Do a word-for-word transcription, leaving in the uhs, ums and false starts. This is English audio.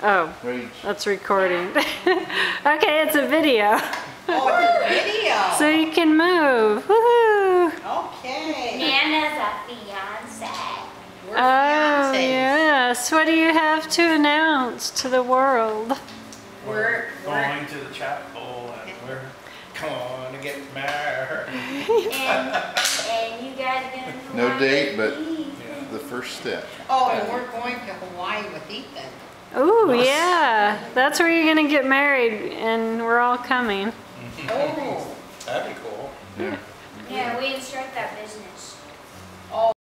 Oh, Rage. that's recording. Okay, it's a video. Oh, it's a video. So you can move. Woohoo! Okay. Nana's a fiance. We're Oh, fiancés. yes. What do you have to announce to the world? We're, we're, going to the chapel and we're going to get married. And, and you guys are gonna No fly date, but Ethan. the first step. oh, and we're going to Hawaii with Ethan. Ooh, yeah. That's where you're going to get married, and we're all coming. Oh. That'd be cool. Yeah. Yeah, we didn't start that business